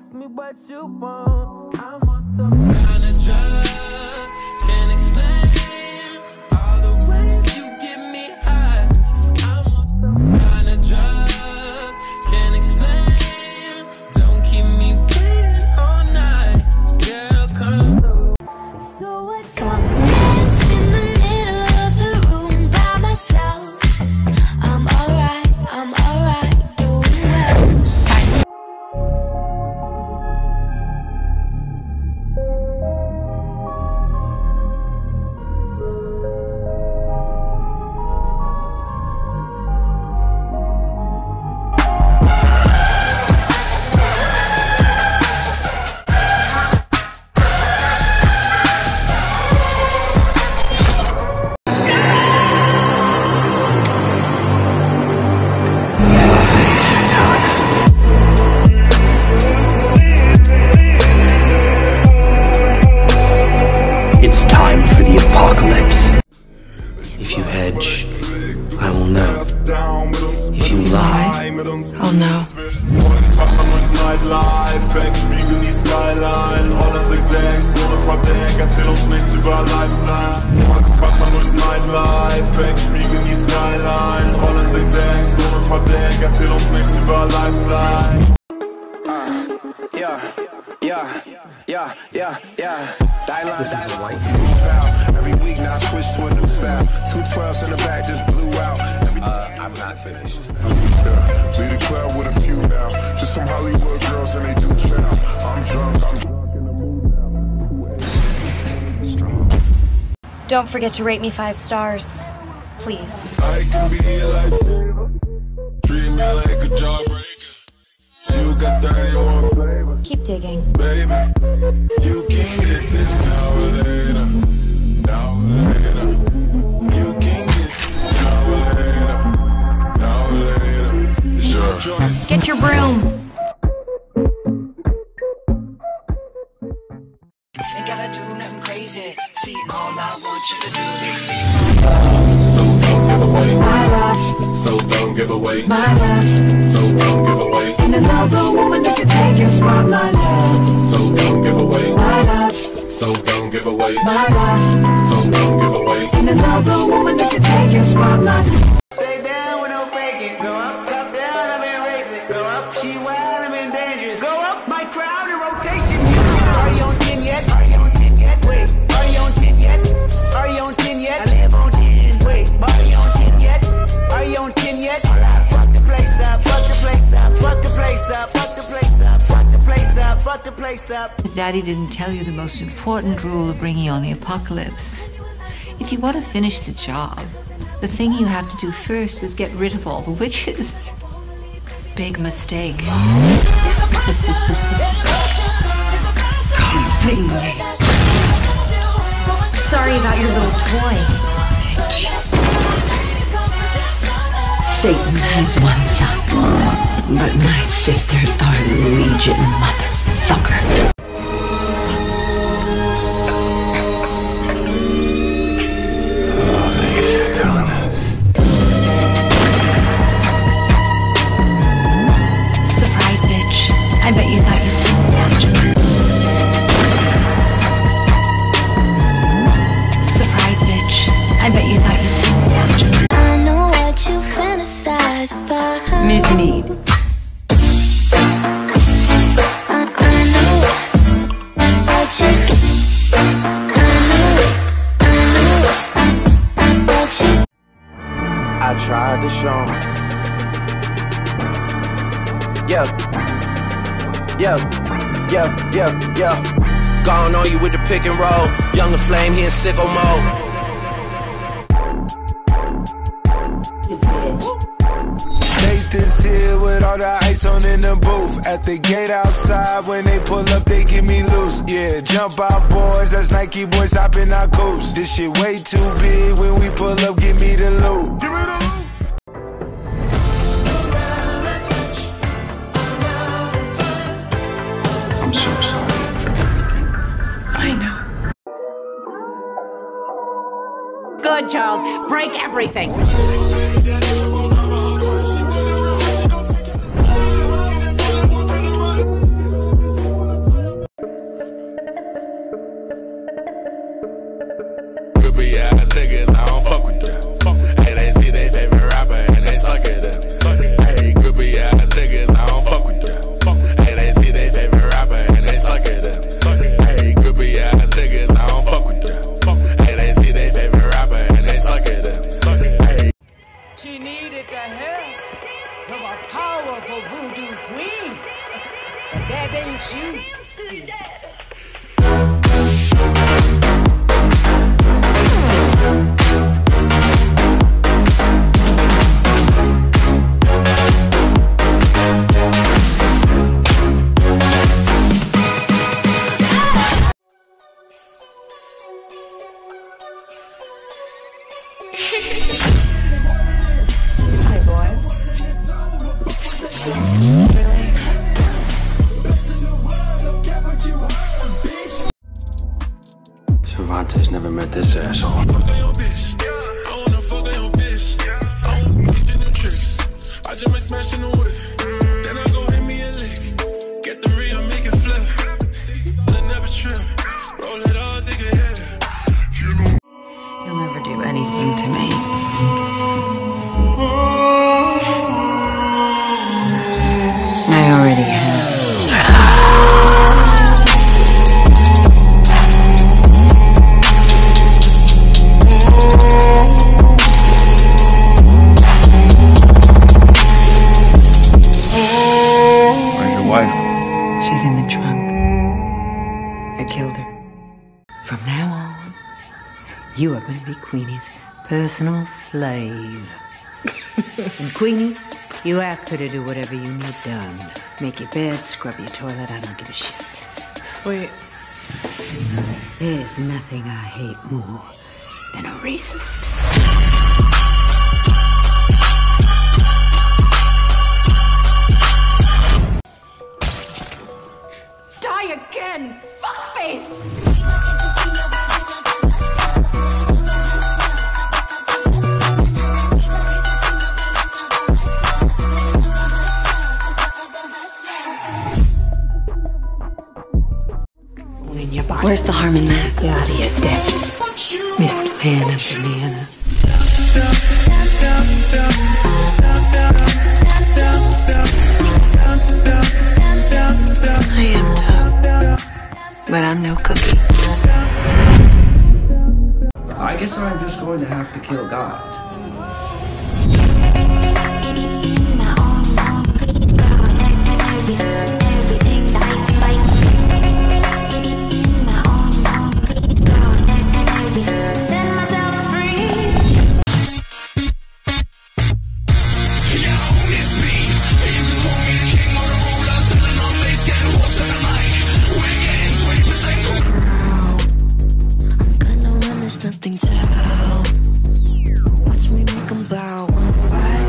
ask me what you want. I'm on some kind of drug. Can't explain all the ways you get me high. I'm on some kind of drug. Can't explain. Don't keep me waiting all night. Girl, come through. So what? Come on. Dance in the middle of the room by myself. I'm alright. I'm alright. Doing well. It's time for the apocalypse. If you hedge, I will know. If you lie, I'll know. This is a white every week now switch to a new style. 212s in the back just blew out. I'm not finished. Lead a club with a few now. Just some Hollywood girls and they do chow. I'm drunk in the mood now. Strong. Don't forget to rate me 5 stars, please. I can be a lifesaver. Treat me like a jawbreaker. You got 31 flavors. Keep digging. Baby, you can get this now or later. Now or later. You can get this now or later. Now or later. It's your choice. Get your broom. Ain't gotta do nothing crazy. See, all I want you to do is be my love. So don't give away. My love. So don't give away. And another woman that can take your spot, my love. So don't give away. My love. So don't give away. My love. So don't give away. And another woman that can take your spot, my love. Stay down with no faking. Go up, top down, I'm in racing. Go up, she wild, I'm in dangerous. Go up, my crowd in rotation. Are you on 10 yet? Are you on 10 yet? Wait, are you on 10 yet? Are you on 10 yet? I live on 10. Wait, are you on 10 yet? Are you on 10 yet? Alright, fuck the place up, fuck the place up, fuck the place up, fuck the place up, fuck the place up, fuck the place up. His daddy didn't tell you the most important rule of bringing on the apocalypse. If you want to finish the job, the thing you have to do first is get rid of all the witches. Big mistake. Come me. Sorry about your little toy. Satan has one son, but my sisters are legion, motherfucker. Surprise, bitch. I bet you thought you'd see me yesterday. Surprise, bitch. I bet you thought you'd see me yesterday. I know what you fantasize about. Miss Mead. I know what you what you I tried to show him. Yeah. Gone on you with the pick and roll. Younger flame, he in sicko mode. Nathan's here with all the ice on in the booth. At the gate outside, when they pull up, they give me loose. Yeah, jump out, boys. That's Nike boys hopping our coast. This shit way too big. When we pull up, give me the loot. Give me the loot. I'm so sorry for everything. I know. Good, Charles. Break everything. beben juices. Hi, boys. Cervantes never met this asshole. I just might smash in the whip. Then I go hit me a lick. Get the real, make it flip. I never trip. Roll it all, take it hit. You'll never do anything to me. I already have. Where's your wife? She's in the trunk. I killed her. From now on, you are going to be Queenie's personal slave. And Queenie, you ask her to do whatever you need done. Make your bed, scrub your toilet, I don't give a shit. Sweet. There's nothing I hate more than a racist. Die again, fuckface! In your body. Where's the harm in that? Your body is dead. Miss Lana Banana. I am tough, but I'm no cookie. I guess I'm just going to have to kill God. Nothing to help. Watch me make them bow one by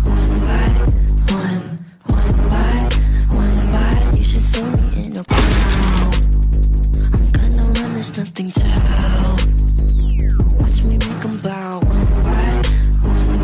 one by. You should see me in a crowd. I'm gonna run, there's nothing to help. Watch me make them bow one by one.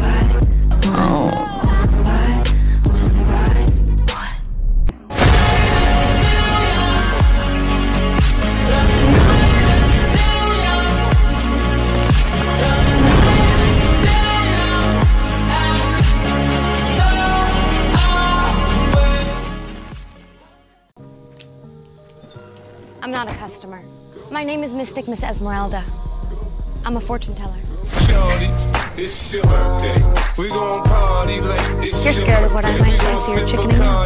I'm not a customer. My name is Mystic Miss Esmeralda. I'm a fortune teller. It's your birthday. We gon' party like it's You're scared of what I might say, so you're chickening out.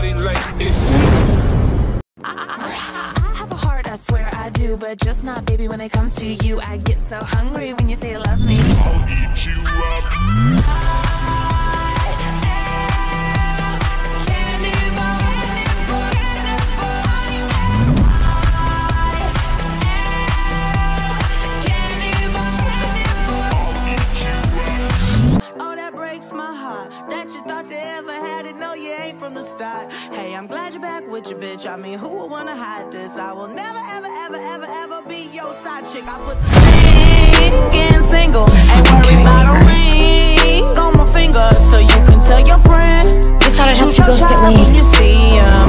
I have a heart, I swear I do, but just not, baby, when it comes to you. I get so hungry when you say you love me. I'll eat you up. From the start. Hey, I'm glad you're back with your bitch. I mean, who would wanna hide this? I will never, ever be your side chick. I put the getting single. Ain't worried about a ring on my finger, so you can tell your friend. Just thought I'd help you girls get laid. You see 'em.